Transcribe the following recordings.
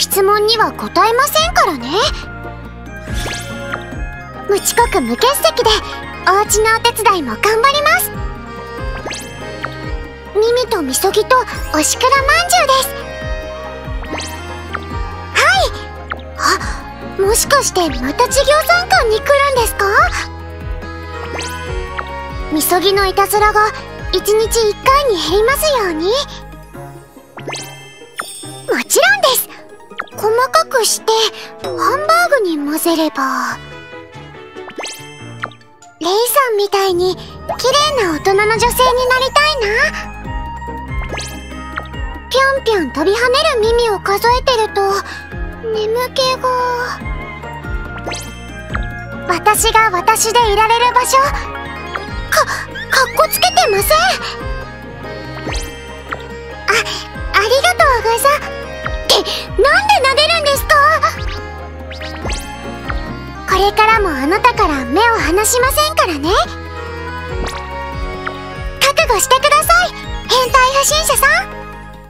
質問には答えませんからね。無遅刻無欠席でお家のお手伝いも頑張ります。ミミとみそぎとおしくらまんじゅうです。はい。あ、もしかしてまた授業参観に来るんですか？みそぎのいたずらが1日1回に減りますように。もちろんです。細かくしてハンバーグに混ぜれば。レイさんみたいに綺麗な大人の女性になりたいな。ぴょんぴょん飛び跳ねる耳を数えてると眠気が。私が私でいられる場所、かっこつけてません。ありがとうグサ。ってなんで撫でるんですか？これからもあなたから目を離しませんからね。覚悟してください、変態不審者さん。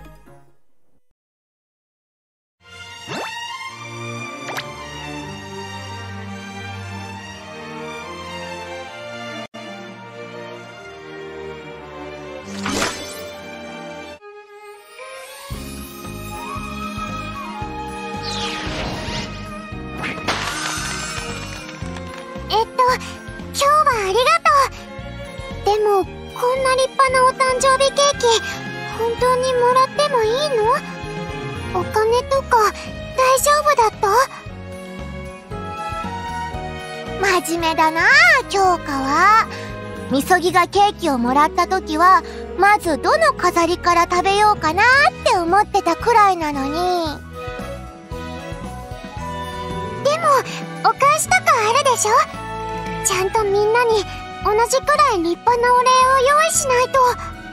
今日はありがとう。でもこんな立派なお誕生日ケーキ本当にもらってもいいの？お金とか大丈夫だった？真面目だなあ、京香は。みそぎがケーキをもらった時はまずどの飾りから食べようかなって思ってたくらいなのに。でもお菓子とかあるでしょ？ちゃんとみんなに同じくらい立派なお礼を用意しないと。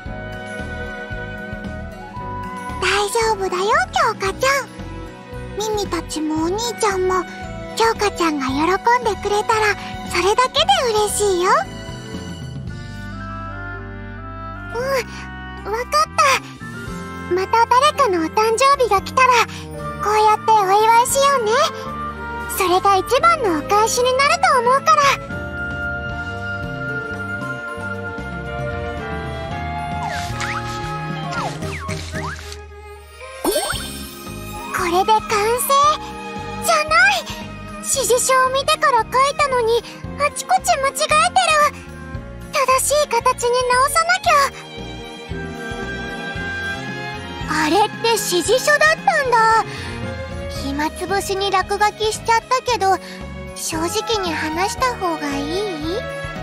大丈夫だよ京香ちゃん。ミミたちもお兄ちゃんも京香ちゃんが喜んでくれたらそれだけで嬉しいよ。わかった。また誰かのお誕生日が来たらこうやってお祝いしようね。それが一番のお返しになると思うから。これで完成じゃない。指示書を見てから書いたのにあちこち間違えてる。正しい形に直さなきゃ。あれって指示書だったんだ。暇つぶしに落書きしちゃったけど正直に話した方がいい？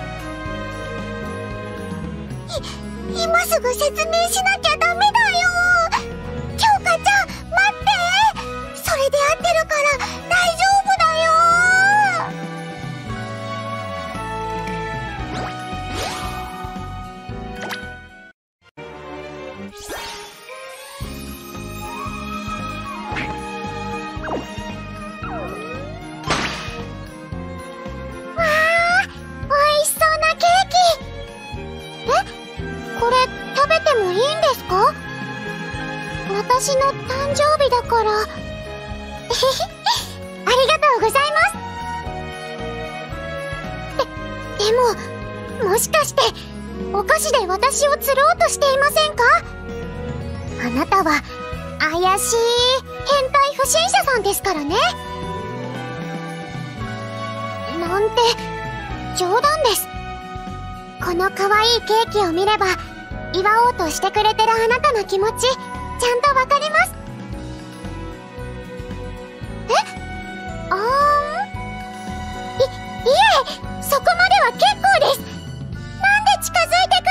今すぐ説明しなきゃダメだよ。京香ちゃん待って。それで合ってるから大丈夫だよ。わあ、美味しそうなケーキ。これ食べてもいいんですか？私の誕生日だから。ありがとうございます。でも、もしかしてお菓子で私を釣ろうとしていませんか？あなたは怪しい変態不審者さんですからね。なんて冗談です。この可愛いケーキを見れば祝おうとしてくれてるあなたの気持ちちゃんとわかります。いえ、そこまでは結構です。なんで近づいてく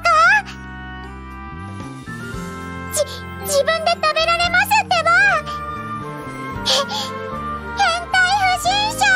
るんですか？自分で食べられますってば。変態不審者。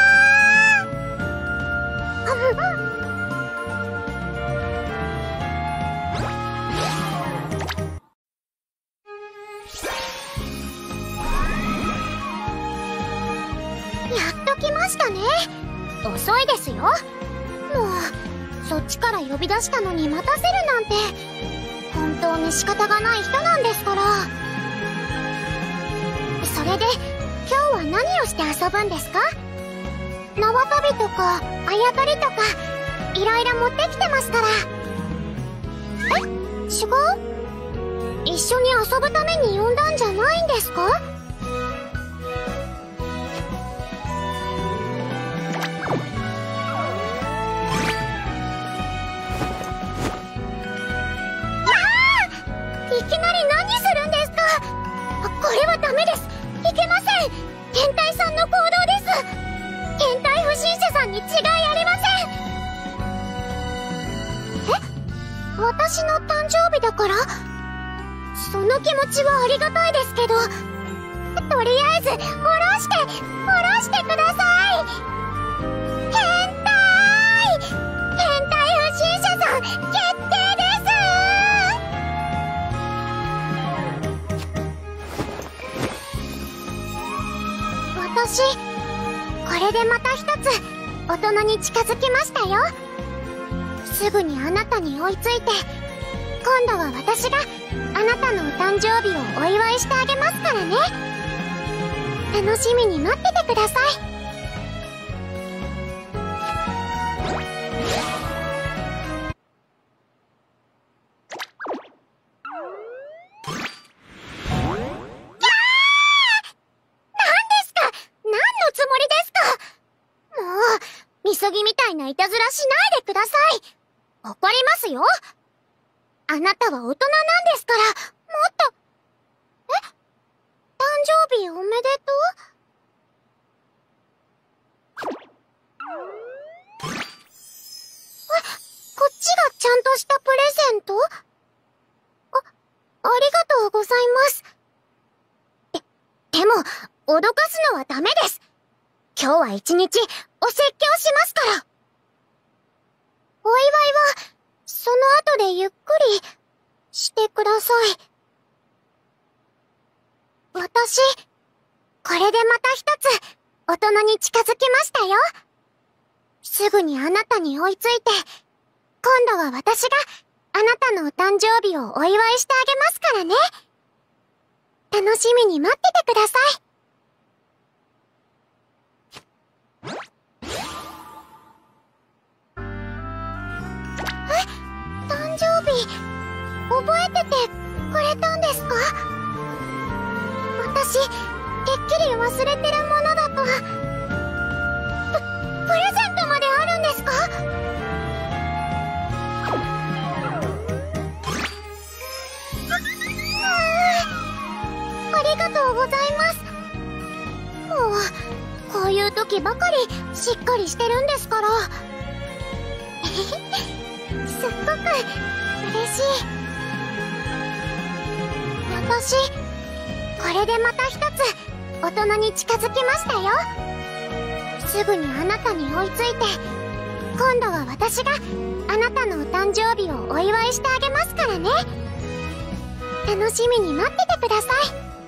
やっと来ましたね。遅いですよ。もうそっちから呼び出したのに待たせるなんて本当に仕方がない人なんですから。そそれで今日は何をして遊ぶんですか？縄跳びとかあやとりとかいろいろ持ってきてますから。え、違う？一緒に遊ぶために呼んだんじゃないんですか？いきなり何するんですか？これはダメです。いけません。天体さんの行動です。天体不審者さんに違いありません。え？私の誕生日だから？その気持ちはありがたいですけど、とりあえず下ろしてください。天体不審者さん決定です。私これでまた一つ大人に近づきましたよ。すぐにあなたに追いついて、今度は私があなたのお誕生日をお祝いしてあげますからね。楽しみに待っててください。みそぎみたいないたずらしないでください。怒りますよ。あなたは大人なんですから、もっと。誕生日おめでとう。こっちがちゃんとしたプレゼント？ありがとうございます。でも、脅かすのはダメです。今日は一日お説教しますから。お祝いはその後でゆっくりしてください。私これでまた一つ大人に近づきましたよ。すぐにあなたに追いついて、今度は私があなたのお誕生日をお祝いしてあげますからね。楽しみに待っててください。誕生日覚えててくれたんですか？私てっきり忘れてるものだと。プレゼントまであるんですか？ありがとうございます。もうこういう時ばかりしっかりしてるんですから。すっごく嬉しい。私これでまた一つ大人に近づきましたよ。すぐにあなたに追いついて、今度は私があなたのお誕生日をお祝いしてあげますからね。楽しみに待っててください。